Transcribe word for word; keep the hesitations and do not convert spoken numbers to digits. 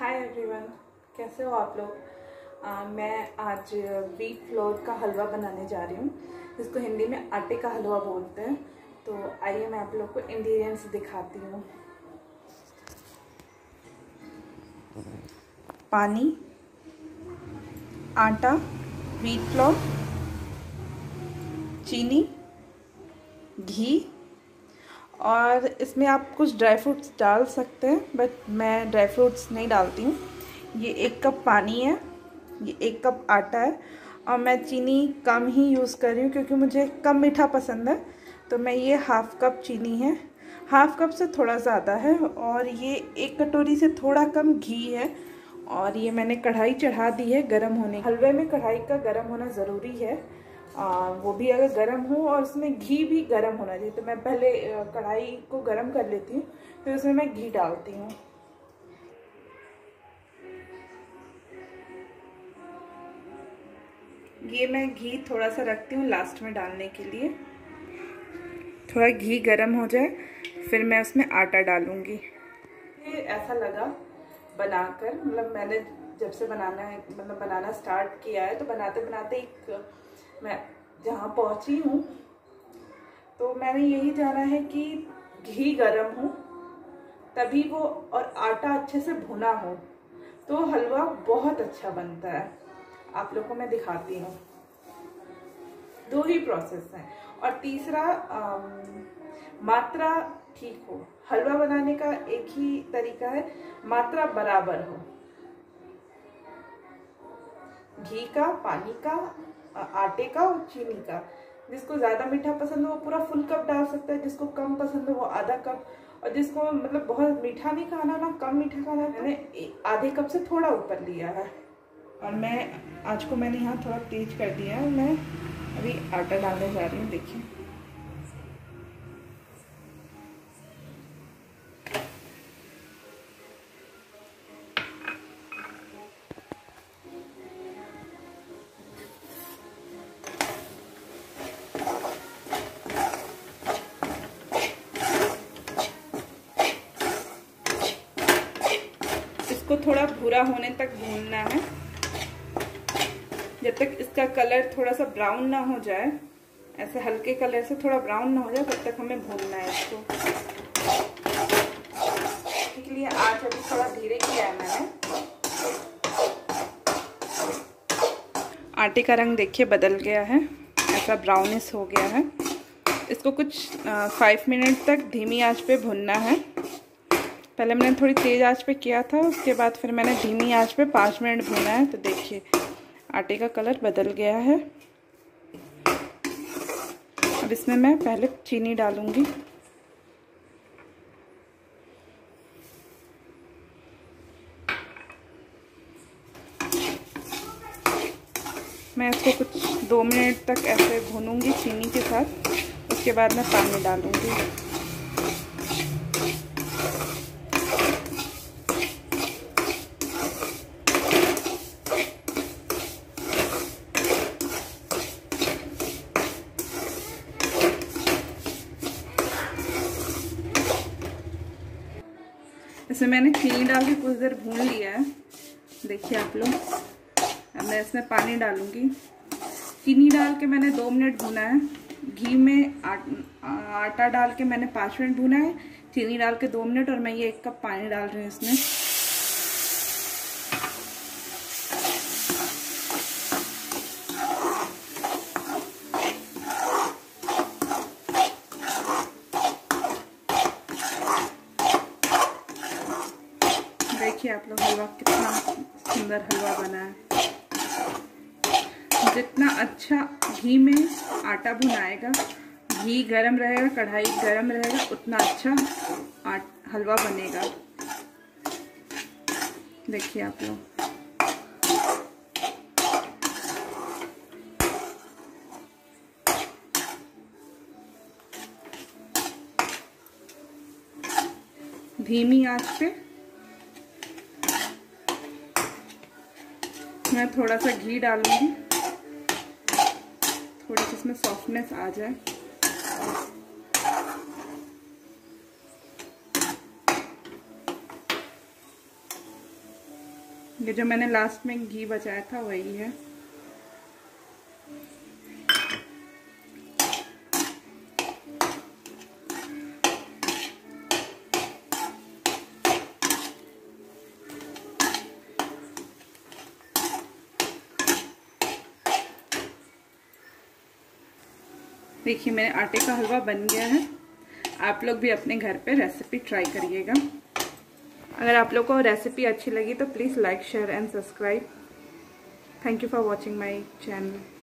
Hi everyone, कैसे हो आप लोग। आ, मैं आज व्हीट फ्लोर का हलवा बनाने जा रही हूँ, जिसको हिंदी में आटे का हलवा बोलते हैं। तो आइए मैं आप लोग को इंग्रेडिएंट्स दिखाती हूँ। पानी, आटा, व्हीट फ्लोर, चीनी, घी, और इसमें आप कुछ ड्राई फ्रूट्स डाल सकते हैं, बट मैं ड्राई फ्रूट्स नहीं डालती हूँ। ये एक कप पानी है, ये एक कप आटा है, और मैं चीनी कम ही यूज़ कर रही हूँ क्योंकि मुझे कम मीठा पसंद है। तो मैं ये हाफ़ कप चीनी है, हाफ़ कप से थोड़ा ज़्यादा है, और ये एक कटोरी से थोड़ा कम घी है। और ये मैंने कढ़ाई चढ़ा दी है गरम होने। हलवे में कढ़ाई का गरम होना ज़रूरी है, आ, वो भी अगर गरम हो और उसमें घी भी गरम होना चाहिए। तो मैं पहले कढ़ाई को गरम कर लेती हूँ, फिर उसमें मैं घी डालती हूँ। ये मैं घी थोड़ा सा रखती हूँ लास्ट में डालने के लिए। थोड़ा घी गरम हो जाए फिर मैं उसमें आटा डालूँगी। ये ऐसा लगा बनाकर, मतलब मैंने जब से बनाना है मतलब बनाना स्टार्ट किया है, तो बनाते बनाते एक मैं जहाँ पहुँची हूँ तो मैंने यही जाना है कि घी गरम हो तभी वो, और आटा अच्छे से भुना हो तो हलवा बहुत अच्छा बनता है। आप लोग को मैं दिखाती हूँ। दो ही प्रोसेस हैं। और तीसरा आम, मात्रा ठीक हो। हलवा बनाने का एक ही तरीका है, मात्रा बराबर हो। घी का, पानी का, आटे का और चीनी का। जिसको ज़्यादा मीठा पसंद हो वो पूरा फुल कप डाल सकता है, जिसको कम पसंद हो वो आधा कप, और जिसको मतलब बहुत मीठा नहीं खाना ना कम मीठा खाना, मैंने आधे कप से थोड़ा ऊपर लिया है। और मैं आज को मैंने यहाँ थोड़ा तेज कर दिया है। मैं अभी आटा डालने जा रही हूँ। देखिए इसको थोड़ा भूरा होने तक भूनना है, जब तक इसका कलर थोड़ा सा ब्राउन ना हो जाए। ऐसे हल्के कलर से थोड़ा ब्राउन ना हो जाए तब तक हमें भूनना है इसको। इसलिए आज अभी थोड़ा धीरे किया है मैंने। आटे का रंग देखिए बदल गया है, ऐसा ब्राउनिश हो गया है। इसको कुछ फाइव मिनट तक धीमी आंच पे भूनना है। पहले मैंने थोड़ी तेज़ आंच पे किया था, उसके बाद फिर मैंने धीमी आंच पे पाँच मिनट भूना है। तो देखिए आटे का कलर बदल गया है। अब इसमें मैं पहले चीनी डालूंगी। मैं इसको कुछ दो मिनट तक ऐसे भूनूंगी चीनी के साथ, उसके बाद मैं पानी डालूंगी। इसमें मैंने चीनी डाल के कुछ देर भून लिया है, देखिए आप लोग। अब मैं इसमें पानी डालूंगी। चीनी डाल के मैंने दो मिनट भूना है। घी में आ, आटा डाल के मैंने पाँच मिनट भूना है, चीनी डाल के दो मिनट, और मैं ये एक कप पानी डाल रही हूँ इसमें। देखिए आप लोग हलवा कितना सुंदर हलवा बना है। जितना अच्छा घी में आटा भुनाएगा, घी गरम रहेगा, कढ़ाई गरम रहेगा, उतना अच्छा हलवा बनेगा। देखिए आप लोग। धीमी आंच पे मैं थोड़ा सा घी डालूंगी, थोड़ी सी इसमें सॉफ्टनेस आ जाए। ये जो मैंने लास्ट में घी बचाया था वही है। देखिए मेरे आटे का हलवा बन गया है। आप लोग भी अपने घर पे रेसिपी ट्राई करिएगा। अगर आप लोग को रेसिपी अच्छी लगी तो please like share and subscribe. Thank you for watching my channel.